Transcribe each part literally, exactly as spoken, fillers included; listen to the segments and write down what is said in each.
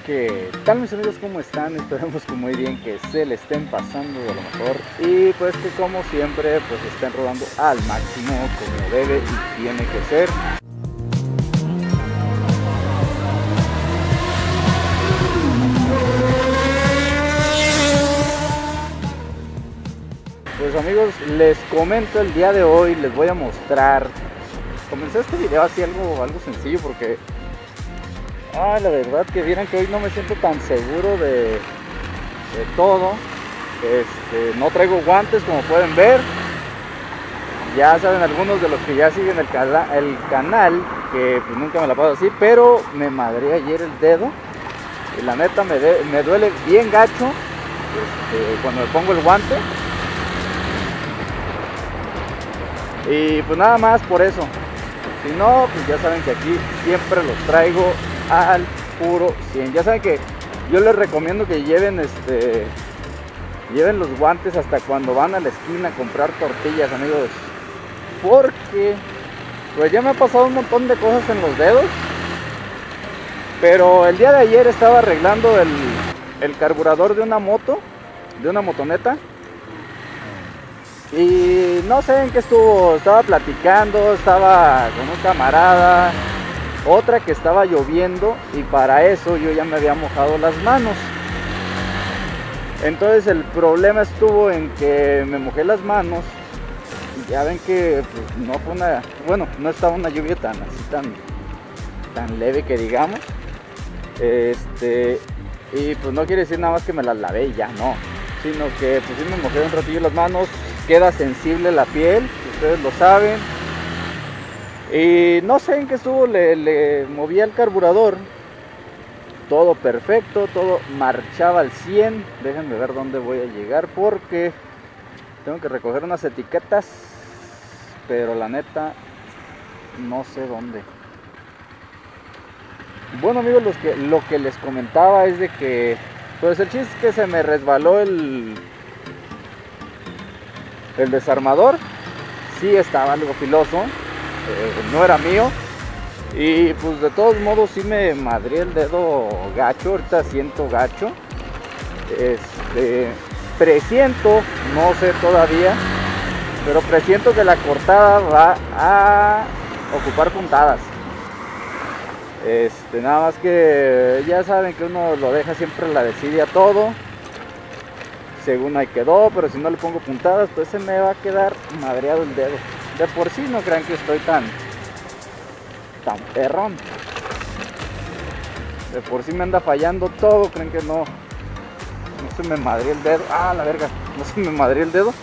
¿qué tal mis amigos? ¿Cómo están? Esperemos que muy bien, que se le estén pasando de lo mejor y pues que como siempre pues estén rodando al máximo como debe y tiene que ser. Pues amigos, les comento el día de hoy, les voy a mostrar. Comencé este video así algo, algo sencillo porque ah, la verdad que vieran que hoy no me siento tan seguro de, de todo. Este, no traigo guantes como pueden ver. Ya saben algunos de los que ya siguen el, cala, el canal que pues nunca me la paso así, pero me madré ayer el dedo y la neta me, de, me duele bien gacho este, cuando me pongo el guante. Y pues nada más por eso. Si no, pues ya saben que aquí siempre los traigo al puro cien. Ya saben que yo les recomiendo que lleven este lleven los guantes hasta cuando van a la esquina a comprar tortillas, amigos, porque pues ya me ha pasado un montón de cosas en los dedos. Pero el día de ayer estaba arreglando el, el carburador de una moto, de una motoneta, y no sé en qué estuvo, estaba platicando, estaba con un camarada, otra que estaba lloviendo y para eso yo ya me había mojado las manos. Entonces el problema estuvo en que me mojé las manos y ya ven que pues, no fue una, bueno, no estaba una lluvia tan así, tan, tan leve que digamos. Este, y pues no quiere decir nada más que me las lavé y ya, no, sino que pues sí me mojé un ratillo las manos. Queda sensible la piel, ustedes lo saben. Y no sé en qué estuvo, le, le movía el carburador. Todo perfecto, todo marchaba al cien. Déjenme ver dónde voy a llegar porque tengo que recoger unas etiquetas, pero la neta no sé dónde. Bueno amigos, los que, lo que les comentaba es de que pues el chiste es que se me resbaló el El desarmador. Sí estaba algo filoso, eh, no era mío. Y pues de todos modos sí me madré el dedo gacho, ahorita siento gacho. Este, presiento, no sé todavía, pero presiento que la cortada va a ocupar puntadas. Este, nada más que ya saben que uno lo deja siempre a la desidia todo. Según ahí quedó, pero si no le pongo puntadas, pues se me va a quedar madreado el dedo. De por sí no crean que estoy tan tan perrón. De por sí me anda fallando todo, creen que no no se me madre el dedo. Ah, la verga, no se me madre el dedo.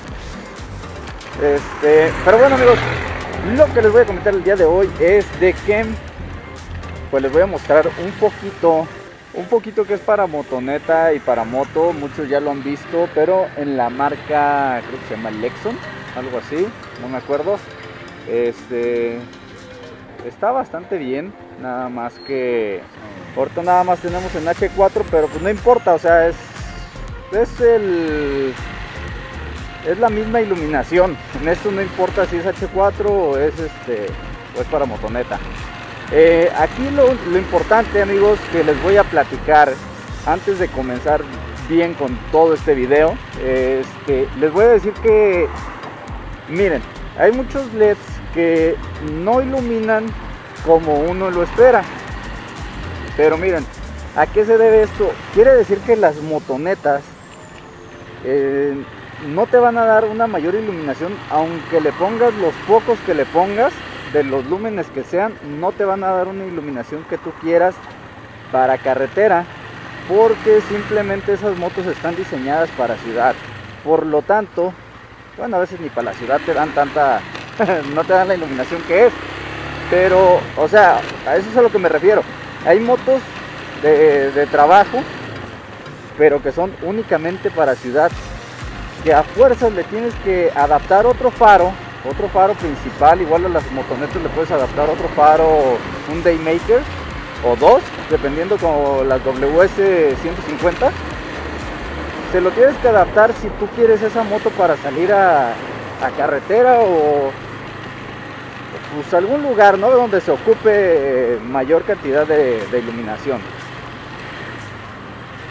Este, pero bueno amigos, lo que les voy a comentar el día de hoy es de que pues les voy a mostrar un poquito Un poquito que es para motoneta y para moto. Muchos ya lo han visto, pero en la marca, creo que se llama Lexon, algo así, no me acuerdo. Este está bastante bien, nada más que ahorita nada más tenemos en H cuatro, pero pues no importa, o sea, es es el es la misma iluminación. En esto no importa si es H cuatro o es este o es para motoneta. Eh, aquí lo, lo importante amigos que les voy a platicar antes de comenzar bien con todo este video es que les voy a decir que miren, hay muchos L E Ds que no iluminan como uno lo espera, pero miren, ¿a qué se debe esto? Quiere decir que las motonetas eh, no te van a dar una mayor iluminación, aunque le pongas los pocos que le pongas, de los lúmenes que sean, no te van a dar una iluminación que tú quieras para carretera, porque simplemente esas motos están diseñadas para ciudad. Por lo tanto, bueno, a veces ni para la ciudad te dan tanta no te dan la iluminación que es, pero o sea, a eso es a lo que me refiero. Hay motos de, de trabajo, pero que son únicamente para ciudad, que a fuerzas le tienes que adaptar otro faro otro faro principal. Igual a las motonetas le puedes adaptar otro faro, un Daymaker o dos, dependiendo, como las W S ciento cincuenta. Se lo tienes que adaptar si tú quieres esa moto para salir a, a carretera o pues algún lugar, ¿no?, donde se ocupe mayor cantidad de, de iluminación.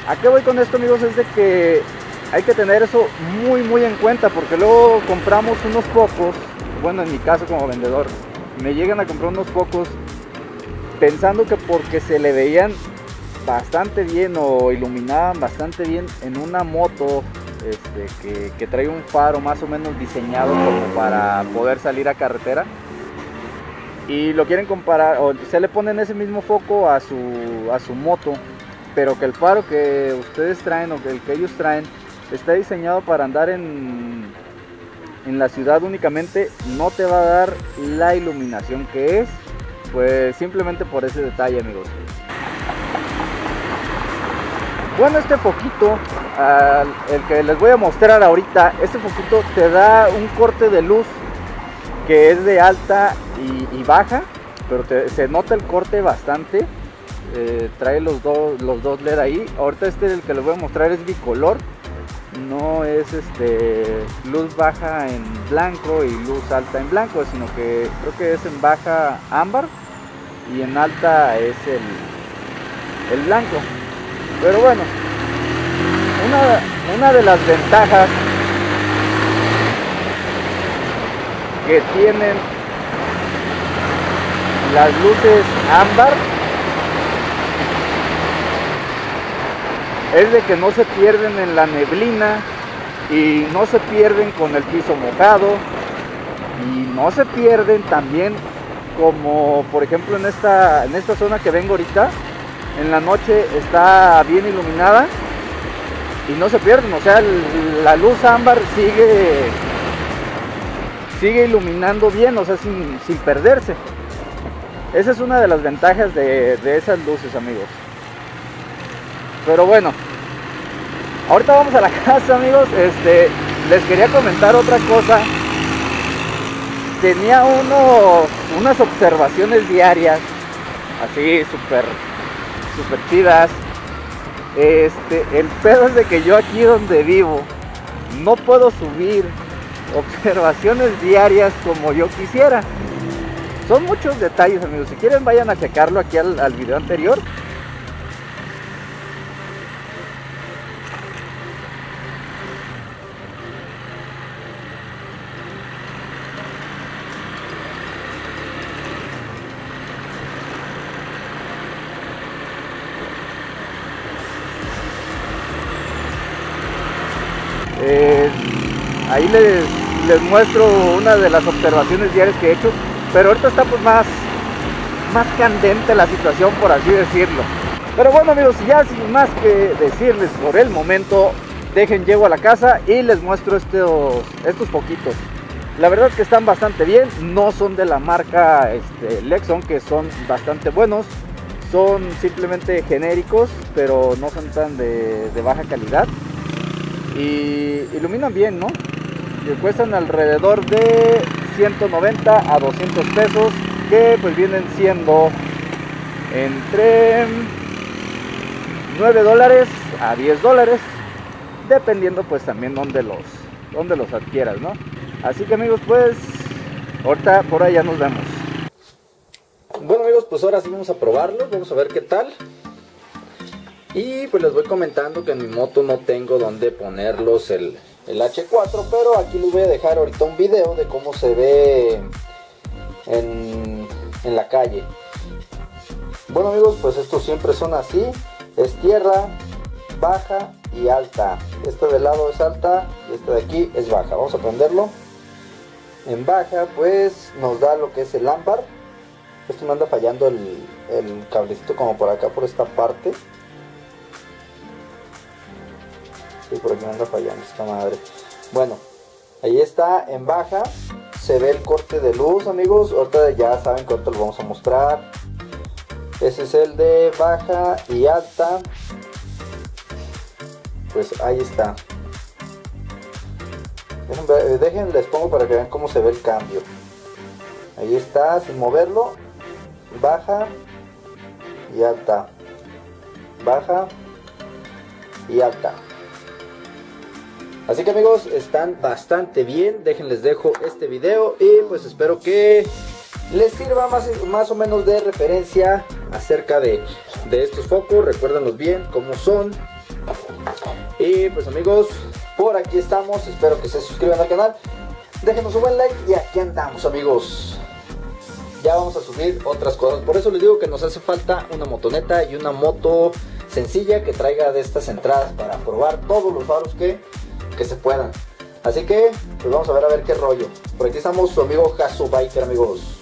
¿A qué voy con esto, amigos? Es de que hay que tener eso muy muy en cuenta, porque luego compramos unos focos, bueno, en mi caso como vendedor, me llegan a comprar unos focos pensando que porque se le veían bastante bien o iluminaban bastante bien en una moto este, que, que trae un faro más o menos diseñado como para poder salir a carretera, y lo quieren comparar, o se le ponen ese mismo foco a su, a su moto, pero que el faro que ustedes traen o que el que ellos traen está diseñado para andar en, en la ciudad únicamente, no te va a dar la iluminación que es, pues simplemente por ese detalle, amigos. Bueno, este foquito, uh, el que les voy a mostrar ahorita, este foquito te da un corte de luz que es de alta y, y baja, pero te, se nota el corte bastante. Eh, trae los dos los dos L E D ahí. Ahorita este el que les voy a mostrar es bicolor, no es este luz baja en blanco y luz alta en blanco, sino que creo que es en baja ámbar y en alta es el, el blanco. Pero bueno, una, una de las ventajas que tienen las luces ámbar es de que no se pierden en la neblina y no se pierden con el piso mojado y no se pierden también como por ejemplo en esta, en esta zona que vengo ahorita. En la noche está bien iluminada y no se pierden, o sea, la luz ámbar sigue sigue iluminando bien, o sea, sin, sin perderse. Esa es una de las ventajas de, de esas luces, amigos. Pero bueno, ahorita vamos a la casa, amigos. Este, les quería comentar otra cosa. Tenía unos, unas observaciones diarias, así súper super chidas. Este, el pedo es de que yo aquí donde vivo no puedo subir observaciones diarias como yo quisiera. Son muchos detalles, amigos. Si quieren vayan a checarlo aquí al, al video anterior. Eh, ahí les, les muestro una de las observaciones diarias que he hecho, pero ahorita está pues más, más candente la situación, por así decirlo. Pero bueno, amigos, ya sin más que decirles por el momento, dejen llego a la casa y les muestro estos, estos foquitos. La verdad es que están bastante bien, no son de la marca este, Lexon, que son bastante buenos, son simplemente genéricos, pero no son tan de, de baja calidad. Y iluminan bien, ¿no? Y cuestan alrededor de ciento noventa a doscientos pesos, que pues vienen siendo entre nueve dólares a diez dólares, dependiendo pues también donde los, donde los adquieras, ¿no? Así que amigos, pues ahorita por allá nos vemos. Bueno amigos, pues ahora sí vamos a probarlo, vamos a ver qué tal. Y pues les voy comentando que en mi moto no tengo donde ponerlos el, el hache cuatro, pero aquí les voy a dejar ahorita un video de cómo se ve en, en la calle. Bueno amigos, pues estos siempre son así, es tierra, baja y alta. Este de lado es alta y este de aquí es baja. Vamos a prenderlo. En baja pues nos da lo que es el ámbar. Esto me anda fallando el, el cablecito como por acá, por esta parte. Sí, por aquí me anda fallando esta madre. Bueno, ahí está en baja. Se ve el corte de luz, amigos. Ahorita ya saben que ahorita lo vamos a mostrar. Ese es el de baja y alta. Pues ahí está. Dejen, dejen, les pongo para que vean cómo se ve el cambio. Ahí está, sin moverlo. Baja y alta. Baja y alta. Así que amigos, están bastante bien. Déjenles dejo este video y pues espero que les sirva más, más o menos de referencia acerca de, de estos focos. Recuérdenlos bien cómo son. Y pues amigos, por aquí estamos. Espero que se suscriban al canal, déjenos un buen like y aquí andamos amigos. Ya vamos a subir otras cosas. Por eso les digo que nos hace falta una motoneta y una moto sencilla que traiga de estas entradas para probar todos los faros que, que se puedan. Así que pues vamos a ver a ver qué rollo. Por aquí estamos su amigo Hasu Biker amigos.